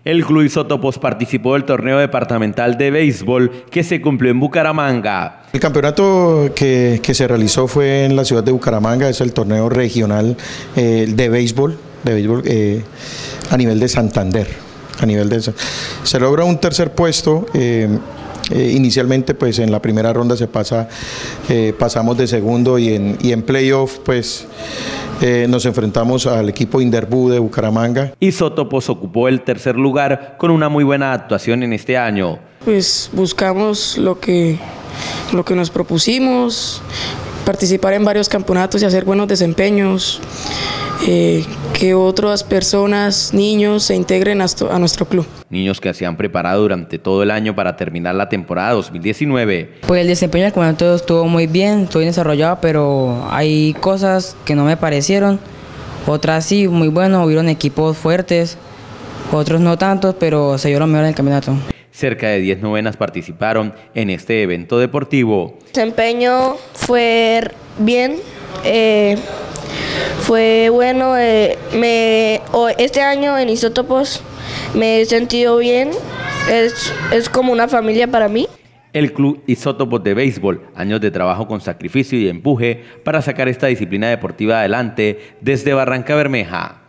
El Club Isótopos participó del torneo departamental de béisbol que se cumplió en Bucaramanga. El campeonato que se realizó fue en la ciudad de Bucaramanga, es el torneo regional de béisbol a nivel de Santander. Se logra un tercer puesto. Inicialmente pues en la primera ronda pasamos de segundo y en playoff pues nos enfrentamos al equipo Inderbú de Bucaramanga. Isótopos ocupó el tercer lugar con una muy buena actuación en este año. Pues buscamos lo que nos propusimos, participar en varios campeonatos y hacer buenos desempeños, que otras personas, niños, se integren a nuestro club. Niños que se han preparado durante todo el año para terminar la temporada 2019. Pues el desempeño del campeonato estuvo muy bien, estuvo bien desarrollado, pero hay cosas que no me parecieron, otras sí, muy bueno, hubieron equipos fuertes, otros no tantos, pero se dio lo mejor en el campeonato. Cerca de 10 novenas participaron en este evento deportivo. El desempeño fue bien, fue bueno. Este año en Isótopos me he sentido bien, es como una familia para mí. El Club Isótopos de Béisbol, años de trabajo con sacrificio y empuje para sacar esta disciplina deportiva adelante desde Barrancabermeja.